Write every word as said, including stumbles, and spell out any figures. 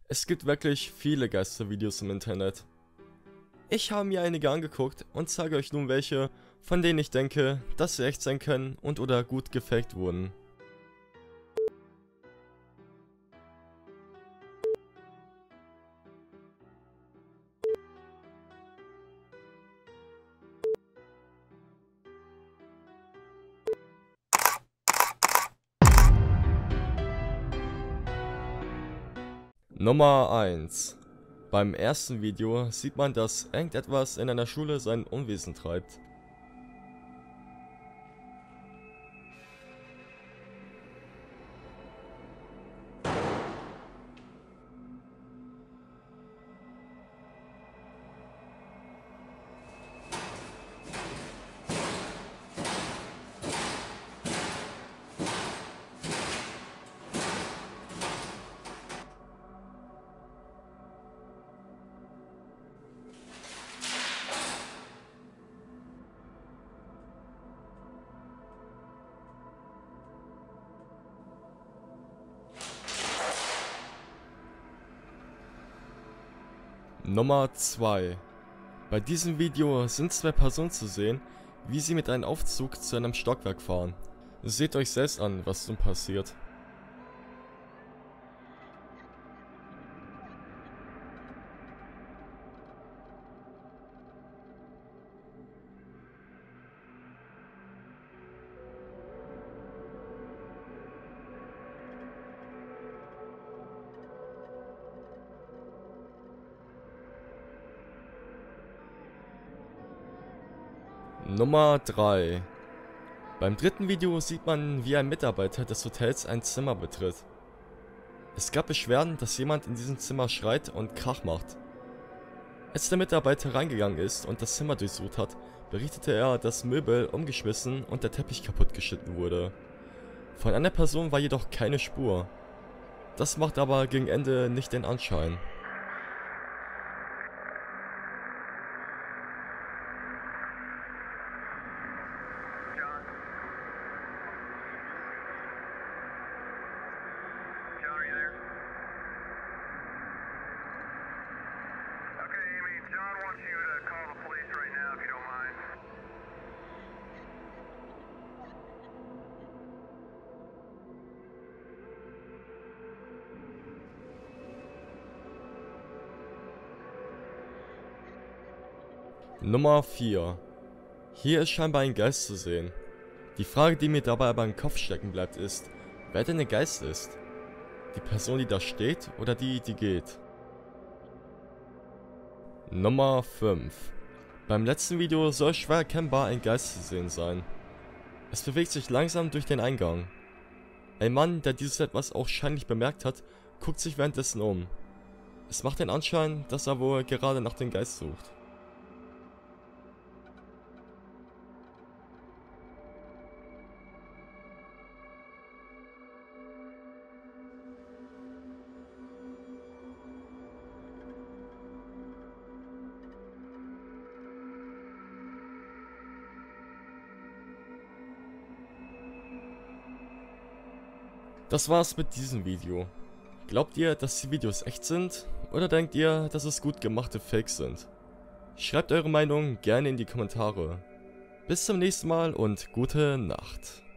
Es gibt wirklich viele Geistervideos im Internet. Ich habe mir einige angeguckt und zeige euch nun welche, von denen ich denke, dass sie echt sein können und oder gut gefaked wurden. Nummer eins. Beim ersten Video sieht man, dass irgendetwas in einer Schule sein Unwesen treibt. Nummer zwei. Bei diesem Video sind zwei Personen zu sehen, wie sie mit einem Aufzug zu einem Stockwerk fahren. Seht euch selbst an, was nun passiert. Nummer drei. Beim dritten Video sieht man, wie ein Mitarbeiter des Hotels ein Zimmer betritt. Es gab Beschwerden, dass jemand in diesem Zimmer schreit und Krach macht. Als der Mitarbeiter reingegangen ist und das Zimmer durchsucht hat, berichtete er, dass Möbel umgeschmissen und der Teppich kaputt geschnitten wurde. Von einer Person war jedoch keine Spur. Das macht aber gegen Ende nicht den Anschein. Nummer vier. Hier ist scheinbar ein Geist zu sehen. Die Frage, die mir dabei aber im Kopf stecken bleibt, ist, wer denn der Geist ist. Die Person, die da steht, oder die, die geht? Nummer fünf. Beim letzten Video soll schwer erkennbar ein Geist zu sehen sein. Es bewegt sich langsam durch den Eingang. Ein Mann, der dieses etwas auch scheinlich bemerkt hat, guckt sich währenddessen um. Es macht den Anschein, dass er wohl gerade nach dem Geist sucht. Das war's mit diesem Video. Glaubt ihr, dass die Videos echt sind? Oder denkt ihr, dass es gut gemachte Fakes sind? Schreibt eure Meinung gerne in die Kommentare. Bis zum nächsten Mal und gute Nacht.